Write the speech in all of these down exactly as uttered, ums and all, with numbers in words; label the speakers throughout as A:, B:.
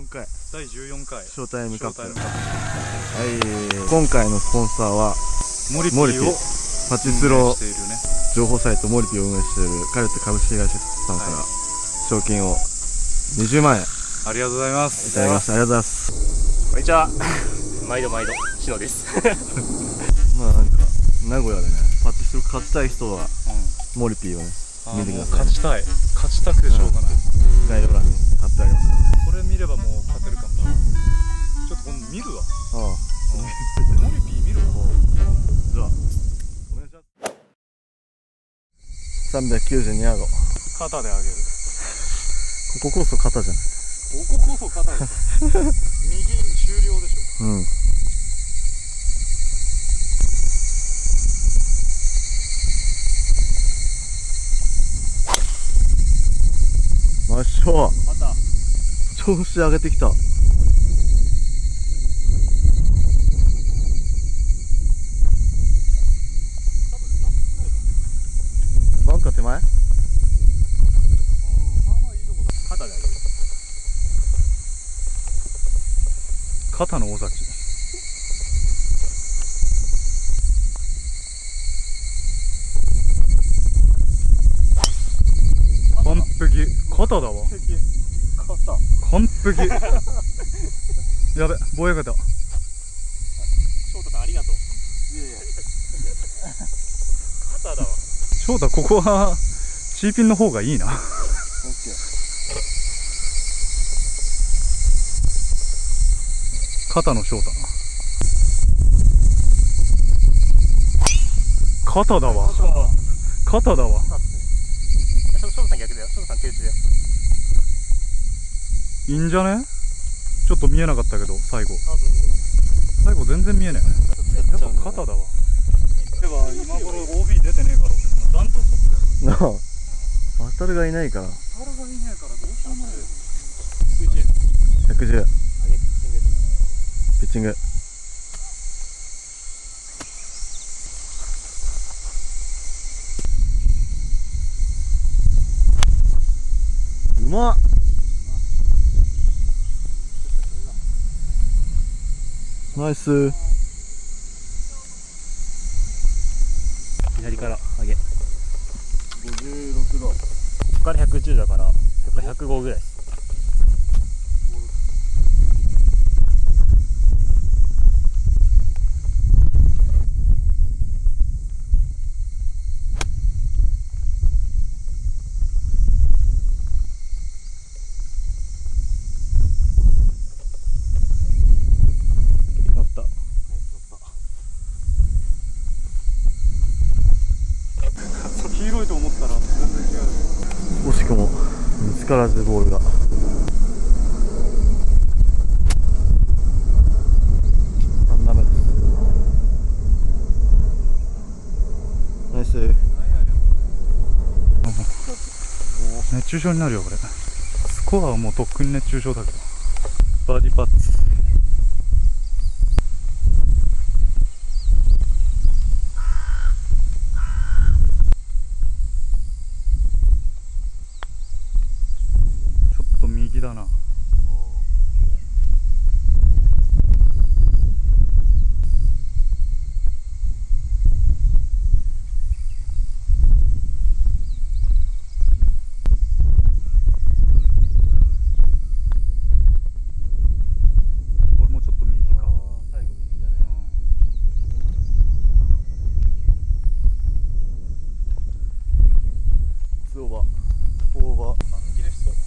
A: んかい
B: だいじゅうよんかい
A: ショータイムカップ。はい、
B: は
A: 今回のスポンサーは
B: モリピーを
A: パチスロ
B: しているね
A: 情報サイトモリピーを運営しているカルテ株式会社さんから
B: はい
A: 賞金をにじゅうまんえんい
B: ありがとうございます
A: ただきました。ありがとうございます。
C: こんにちは。毎度毎度しのです。
A: まあなんか名古屋でねパチスロ勝ちたい人は
B: うん
A: モリピーをね
B: あ
A: 見てください。
B: もう勝ちたい勝ちたくてしょうがない、
A: 概要欄に貼ってあります。
B: これ見ればもう勝てるかもしれない。ちょっと今度見るわ
A: ああ、
B: モリピー見るわ
A: じゃあお願いします。さんびゃくきゅうじゅうにヤード。
B: 肩で上げる。
A: こここそ肩じゃない。
B: こここそ肩で右終了でしょ。
A: うん。まっしょ
B: また
A: 調子上げてきた。バンカー手前？
B: まあまあいいとこだ。
C: 肩で上げる。
B: 肩の尾崎完璧。肩だわ完璧やべぼやけた。
C: 翔太さんありがとう。肩だわ。
B: 翔太ここはチーピンの方がいいな。肩の翔太肩だわ肩だわ。
C: 翔太さん逆だよ。翔太さん手打ちだよ。
B: いいんじゃね。ちょっと見えなかったけど最後最後全然見えねえ。やっぱ肩だわ。やっぱ今頃 オービー 出てねえからダントツだよ。
A: なあ、マタルがいないから。
B: パラがいねえからどうしようもないよ。
A: ひゃくじゅう。
C: 上げ
A: ピッチング。うまっ。ナイス。
C: 左から上げ。こ
A: ごじゅうろくど。
C: こからひゃくじゅうだからやっぱひゃくごぐらいです。乗った。
B: 黄色いと思ったら全然違う。
A: 惜しくも見つからずボールが。さん打目です。ナイス。
B: 熱中症になるよこれ。スコアはもうとっくに熱中症だけど。バーディーパッツ。ちょっと右だな。これもちょっと右か。
A: 最後右だね。ツーオーバー。フォーオーバー。
B: 半切れしそう。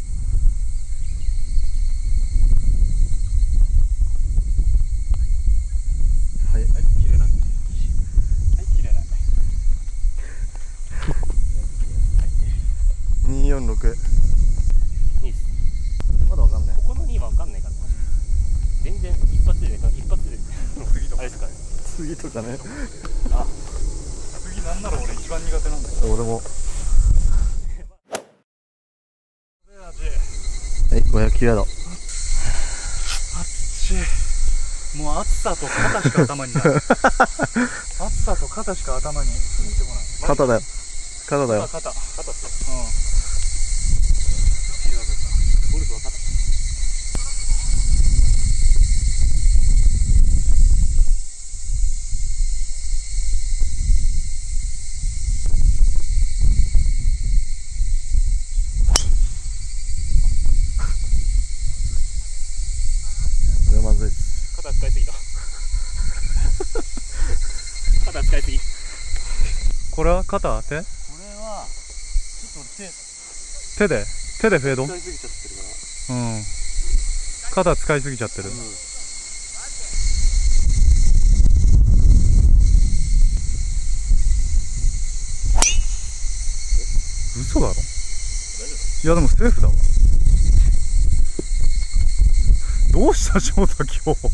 A: はい。
B: はい、切れない。はい、切れない。
A: にーよんろく。
C: いいっす。
A: まだわかんない。
C: ここのには分かんないからな。全然一発で一発で
B: 次とか
C: あれですかね。
A: 次とかね。
B: 次なんなら俺一番苦手なんだよ。
A: 俺も。
B: 味
A: はい、ごひゃくきゅうヤード。
B: あっちもう暑さと肩しか頭にない暑さと肩しか頭に入ってこない。
A: 肩だよ。肩だよ。
B: 肩肩
C: 肩っすよ。
B: うん
C: ゴルフは肩。
B: これは肩手
A: これはちょっと手
B: 手で手でフェード。
A: 使いすぎちゃってるから。
B: うん。肩使いすぎちゃってる。
A: うん、
B: 嘘だろ。いやでもセーフだわ。どうした翔太今日。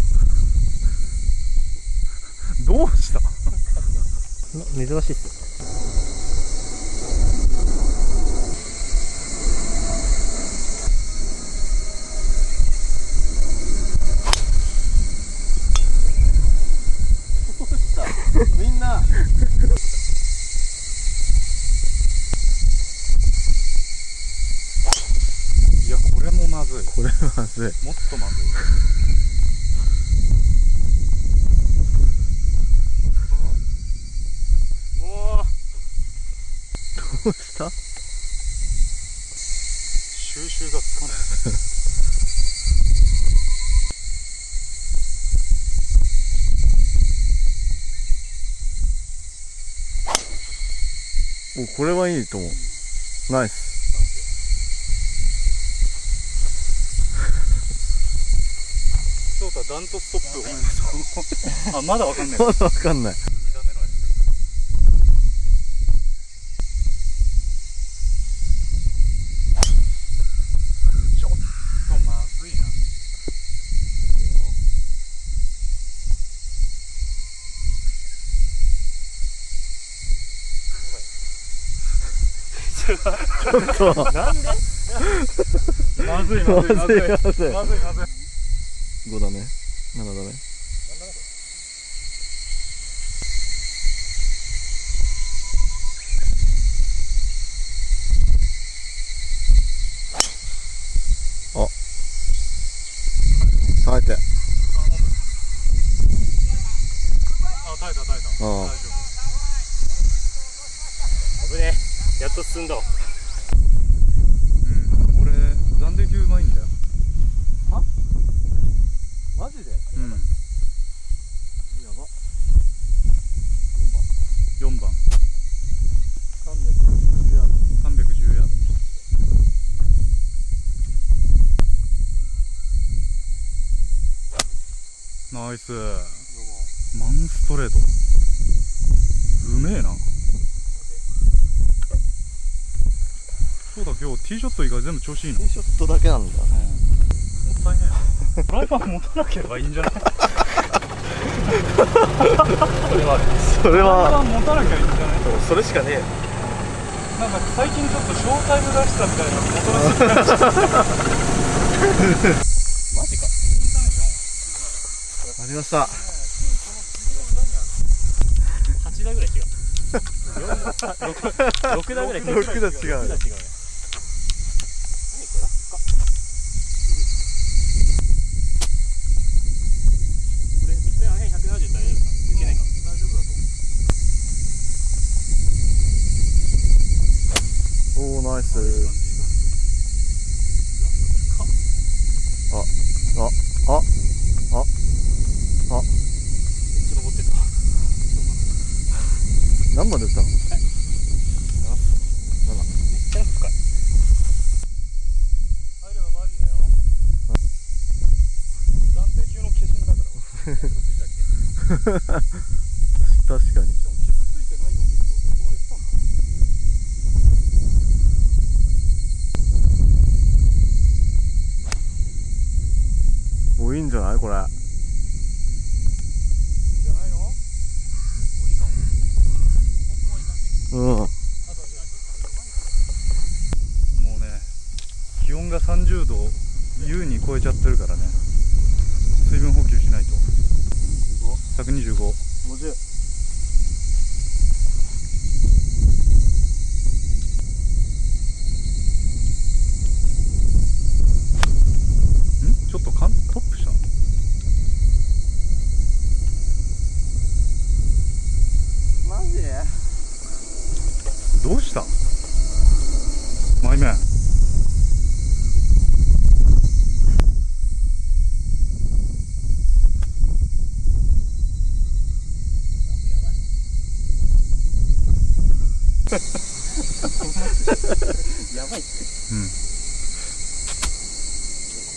B: どうした。
C: 珍しいっす。
A: みんな。
B: いやこれもまずい。
A: これまずい。
B: もっとまずい。
C: もう
A: どうした？
B: 収集がつかない。
A: お、これはいいと思う。ナイス。
B: 翔太ダントストップ。ごめんなさい。あ、まだわかんない。
A: まだわかんない。
B: ちょっとまずいな。
A: ちょっと。
C: なんで
B: まずいまずいまずいまずいまずい。
A: ごだね。ななだね。あ、耐えて。
B: あ、耐えた耐えた。
A: ああ、
C: 危ねえ。やっと進んだわ。
B: うん、俺暫定球うまいんだよ。
A: マジで？
B: うん。
A: やば。
B: よんばん。
A: さんびゃくじゅうヤード。
B: さんびゃくじゅうヤード。ナイス。マンストレート。うめえな。そうだ、今日ティーショット以外全部調子いいの。
A: ティーショットだけなんだ。
B: もったいねえ。ドライバー持たなければいいんじゃない。それは
A: それ
B: ドライバ
A: は
B: ー持たなきゃいいんじゃない。
A: それしかねえ。
B: なんか最近ちょっとショータイム出したみたいな元らしい感じ。
C: マジか。
A: ありました。
C: はちだぐらい違う。ろくだぐらい違う。
A: ろくだ違う。
C: ろくだ違うね。
A: おー、ナイス。あ、あ、あ、あ、あ、
C: 登ってた。
A: 何番で打ったの？
C: めっちゃ深い。
B: 入ればバーディーだよ。暫定級の化身だから。
A: 確かに。
B: しかも傷ついてないのを見るとここまで来たんだ。
A: お、いいんじゃないこれ。
B: いいんじゃないの？もういいかも。
A: うん。
B: もうね、気温がさんじゅうどを優に超えちゃってるからね、水分補給しないと。ひゃくにじゅうご。
A: ごじゅう。
B: ん？ちょっとかんトップしたの？
A: マジ？
B: どうした？マイメン。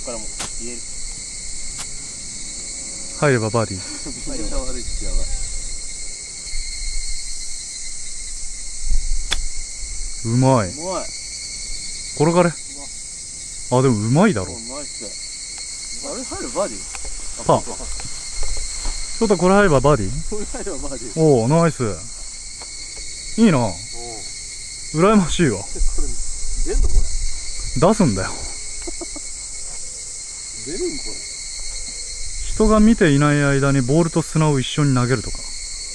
C: からもう入れる。
B: 入ればバーディー。
A: めっちゃ悪いっす。やばい。
B: うまい。
A: うまい。
B: 転がれ。あ、でもうまいだろ。
A: うまいっす。あれ入るバーディー。
B: パー。ちょっとこれ入ればバーディー。
A: これ入ればバーディー。
B: おお、ナイス。いいな。羨ましいわ。
A: これ出んのこれ。
B: 出すんだよ。
A: 出るんこれ。
B: 人が見ていない間にボールと砂を一緒に投げるとか。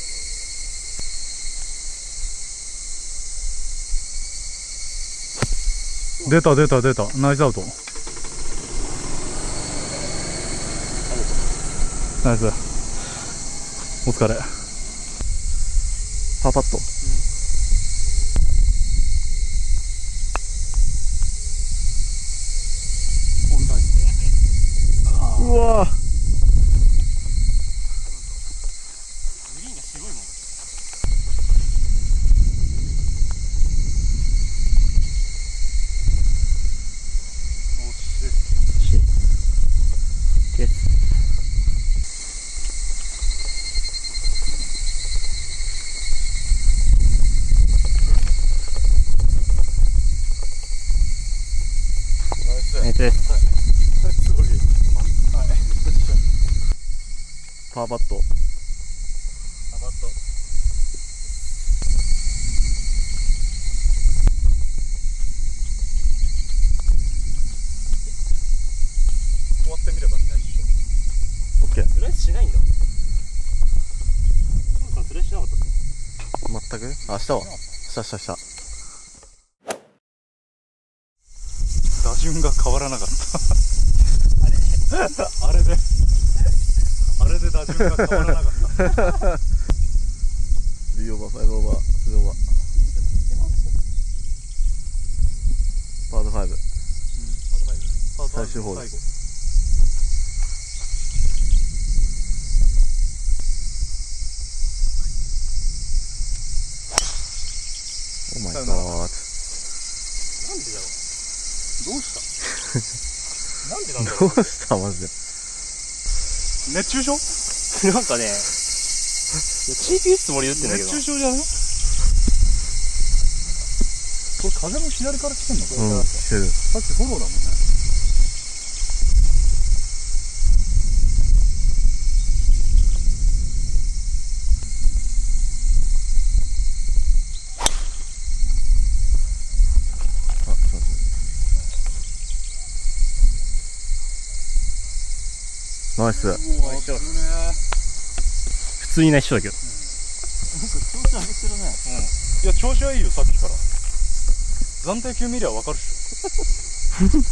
B: 出た出た出た。ナイスアウト。ナイス。お疲れ。
A: パーパット。うわぁ。
C: グリーンが白いもん。
A: パーパット。
B: パーパット。終わってみればみんな一緒。
A: オッケー。
C: スライスしないんだ。トムさんスライスしなかったっ
A: 全く。あ、したわ。したしたした。
B: 打順が変わらなかった。あれで。あれで打順が変わらなかった。
A: スリーオーバー、ファイブオーバー、スリーオーバー。パードファイブ。最終ホール。オーマイガー。
C: なんでだろう。どうしたなんでなんだろう。
A: どうしたマジで。
B: 熱中症？
C: なんかね、いや、チーピー打つつもりで打ってんだけど。
B: 熱中症じゃね？これ風も左から来てんのかな？
A: うん、来てる。
B: さっきフォローだもんね。
A: あ、ちょっと待って。ナイス。
C: 普通にない人だけど。
A: 調子上げてるね。
B: いや、調子はいいよ、さっきから。暫定球見りゃわかるっしょ。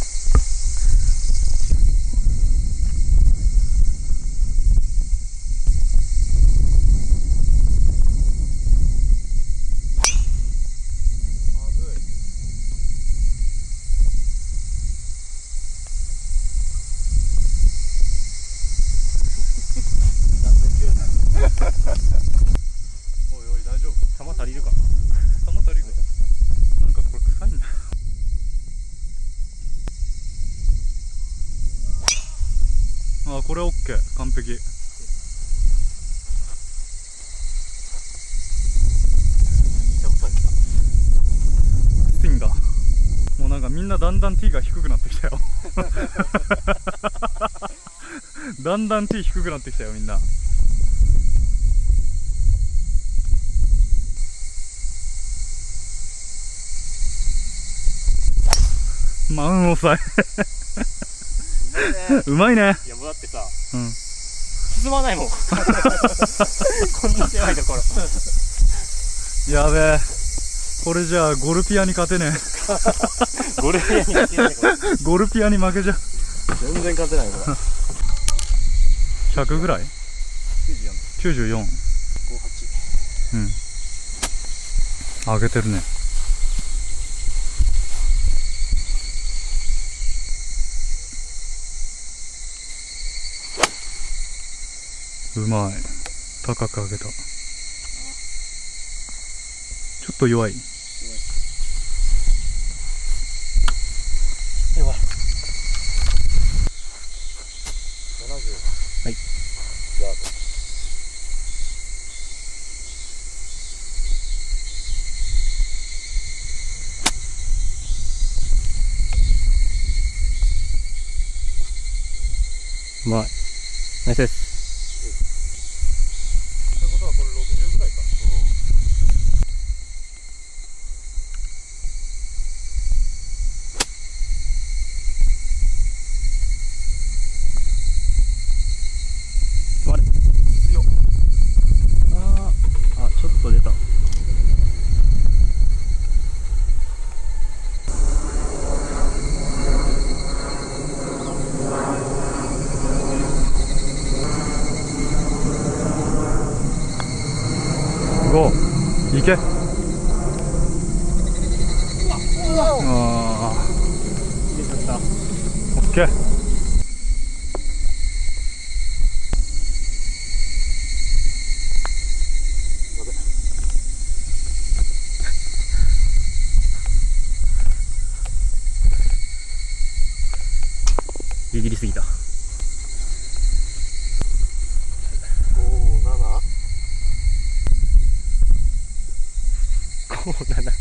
B: おいおい、大丈夫？
C: 球足りるか。
B: 球足りるか。なんかこれ臭いんだよ。ああ、これオッケー、完璧。スピンがもうなんかみんなだんだん T が低くなってきたよ。だんだん T 低くなってきたよみんな。マウンオフサイド。うまいね。
C: いや、もうだってさ、
B: うん。
C: 進まないもん。こんな狭いところ。
B: やべえ。これじゃあゴルピアに勝てね
C: ゴルフ屋に勝てないこれ。
B: え。ゴルピアに負けじゃ。
A: 全然勝てないこれ。
B: ひゃくぐらい？きゅうじゅうよん。
C: ごじゅうはち。
B: うん。上げてるね。うまい。高く上げた。ちょっと弱い。
C: やばい。 うまい。ナイスです。
B: ということはこれろくじゅうぐらいか。
C: あれ強っ。あーあ、ちょっと出た。
B: ゴー、いけ。ああ、
C: 入れちゃった。
B: オッケー。
C: ビビりすぎた。
A: ご、なな。
C: ご、なな。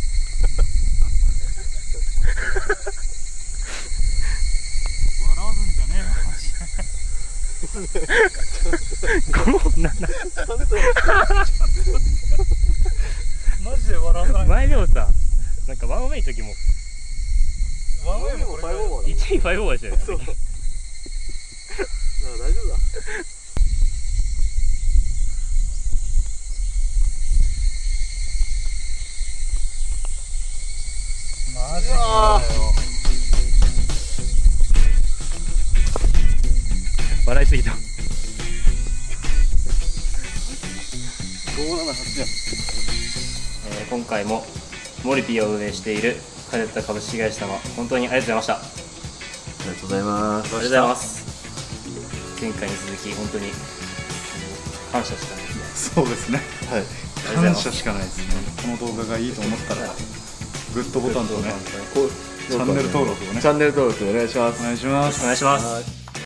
B: 笑わずんじゃねえよマジで。
C: ご、なな。
B: マジで笑わない。
C: 前でもさ、なんかワンウェイの時も
B: ワンウェイもこれぐらいだった。
C: いちにファイブオーバーでしたよね。
A: そう。大丈夫だ。
B: マジかよ。
C: 笑いすぎた。
A: ご、なな、はちや。
C: えー今回もモリピーを運営しているカネッタ株式会社様、本当にありがとうございました。
A: ありがとうございます。
C: ありがとうございます。前回に続き本当に感謝しかないですね。
B: そうですね。
A: はい。
B: 感謝しかないですね。この動画がいいと思ったらグッドボタンとね、
A: こう
B: チャンネル登録をね
A: チャンネル登録お願いします。
B: お願いします。
C: お願いします。
A: はい。